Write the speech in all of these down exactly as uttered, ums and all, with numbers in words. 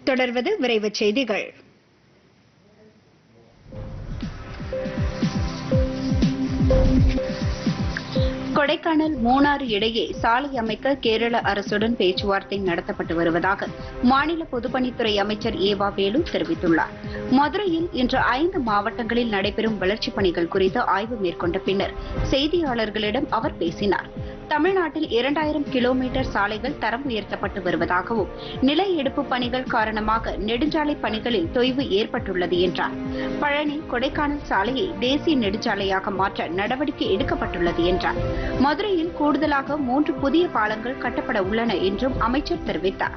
தொடர்வது விரைவுச் செய்திகள். கொடைக்கானல் மூணாறு இடையே சாலை அமைக்க கேரள அரசுடன் பேச்சுவார்த்தை நடத்தப்பட்டு வருவதாக மாநில பொதுப்பணித்துறை அமைச்சர் ஏவா வேலு தெரிவித்துள்ளார். மதுரையில் இன்று ஐந்து மாவட்டங்களில் நடைபெறும் வளர்ச்சிப் பணிகள் குறித்து ஆய்வு மேற்கொண்ட பின்னர் செய்தியாளர்களிடம் அவர் பேசினார். தமிழ்நாட்டில் இரண்டாயிரம் கிலோமீட்டர் சாலைகள் தரம் உயர்த்தப்பட்டு வருவதாகவும் நில எடுப்பு பணிகள் காரணமாக நெடுஞ்சாலை பணிகளில் தொய்வு ஏற்பட்டுள்ளது என்றார். பழனி கொடைக்கானல் சாலையை தேசிய நெடுஞ்சாலையாக மாற்ற நடவடிக்கை எடுக்கப்பட்டுள்ளது என்றார். மதுரையில் கூடுதலாக மூன்று புதிய பாலங்கள் கட்டப்பட உள்ளன என்றும் அமைச்சர் தெரிவித்தார்.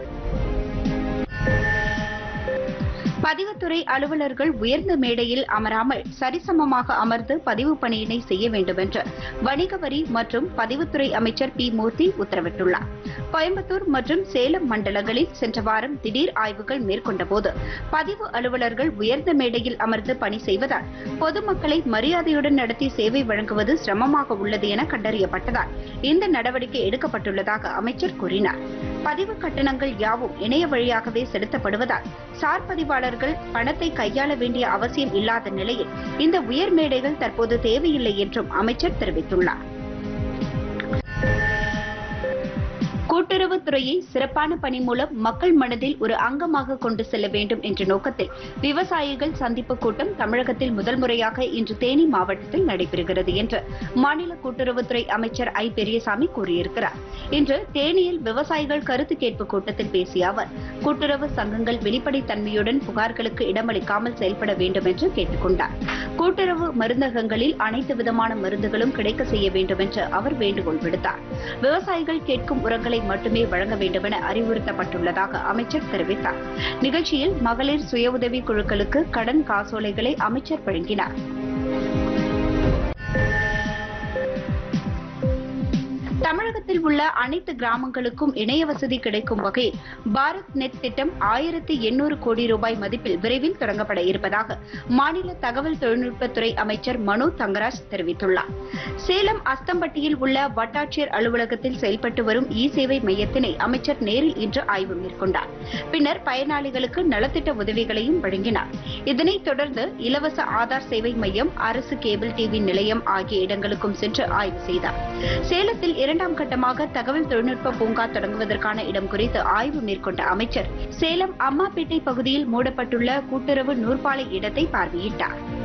பதிவுத்துறை அலுவலர்கள் உயர்ந்த மேடையில் அமராமல் சரிசமமாக அமர்ந்து பதிவு பணியினை செய்ய வேண்டும் என்று வணிக வரி மற்றும் பதிவுத்துறை அமைச்சர் பி மூர்த்தி உத்தரவிட்டுள்ளார். கோயம்புத்தூர் மற்றும் சேலம் மண்டலங்களில் சென்ற வாரம் திடீர் ஆய்வுகள் மேற்கொண்டபோது பதிவு அலுவலர்கள் உயர்ந்த மேடையில் அமர்ந்து பணி செய்வதால் பொதுமக்களை மரியாதையுடன் நடத்தி சேவை வழங்குவது சிரமமாக உள்ளது என கண்டறியப்பட்டதால் இந்த நடவடிக்கை எடுக்கப்பட்டுள்ளதாக அமைச்சர் கூறினார். பதிவு கட்டணங்கள் யாவும் இணைய வழியாகவே செலுத்தப்படுவதால் சார் பதிவாளர்கள் பணத்தை கையாள வேண்டிய அவசியம் இல்லாத நிலையில் இந்த உயர் மேடைகள் தற்போது தேவையில்லை என்றும் அமைச்சர் தெரிவித்துள்ளார். கூட்டுறவுத்துறையை சிறப்பான பணி மூலம் மக்கள் மனதில் ஒரு அங்கமாக கொண்டு செல்ல வேண்டும் என்ற நோக்கத்தில் விவசாயிகள் சந்திப்பு கூட்டம் தமிழகத்தில் முதல் முறையாக இன்று தேனி மாவட்டத்தில் நடைபெறுகிறது என்று மாநில கூட்டுறவுத்துறை அமைச்சர் ஐ பெரியசாமி கூறியிருக்கிறார். இன்று தேனியில் விவசாயிகள் கருத்து கேட்பு கூட்டத்தில் பேசிய அவர் கூட்டுறவு சங்கங்கள் வெளிப்படைத்தன்மையுடன் புகார்களுக்கு இடமளிக்காமல் செயல்பட வேண்டும் என்று கேட்டுக் கொண்டார். கூட்டுறவு மருந்தகங்களில் அனைத்து விதமான மருந்துகளும் கிடைக்க செய்ய வேண்டும் என்று அவர் வேண்டுகோள் விடுத்தார். விவசாயிகள் கேட்கும் உரங்களை மட்டுமே வழங்க வேண்டும் என அறிவுறுத்தப்பட்டுள்ளதாக அமைச்சர் தெரிவித்தார். நிகழ்ச்சியில் மகளிர் சுய உதவி குழுக்களுக்கு கடன் காசோலைகளை அமைச்சர் வழங்கினார். தமிழகத்தில் உள்ள அனைத்து கிராமங்களுக்கும் இணைய வசதி கிடைக்கும் வகையில் பாரத் நெட் திட்டம் ஆயிரத்தி எண்ணூறு கோடி ரூபாய் மதிப்பில் விரைவில் தொடங்கப்பட இருப்பதாக மாநில தகவல் தொழில்நுட்பத்துறை அமைச்சர் மனோ தங்கராஜ் தெரிவித்துள்ளார். சேலம் அஸ்தம்பட்டியில் உள்ள வட்டாட்சியர் அலுவலகத்தில் செயல்பட்டு வரும் இ சேவை மையத்தினை அமைச்சர் நேரில் இன்று ஆய்வு மேற்கொண்டார். பின்னர் பயனாளிகளுக்கு நலத்திட்ட உதவிகளையும் வழங்கினார். இதனைத் தொடர்ந்து இலவச ஆதார் சேவை மையம், அரசு கேபிள் டிவி நிலையம் ஆகிய இடங்களுக்கும் சென்று ஆய்வு செய்தார். சேலத்தில் இரண்டாம் கட்டமாக தகவல் தொழில்நுட்ப பூங்கா தொடங்குவதற்கான இடம் குறித்து ஆய்வு மேற்கொண்ட அமைச்சர் சேலம் அம்மாப்பேட்டை பகுதியில் மூடப்பட்டுள்ள கூட்டுறவு நூற்பாலை இடத்தை பார்வையிட்டார்.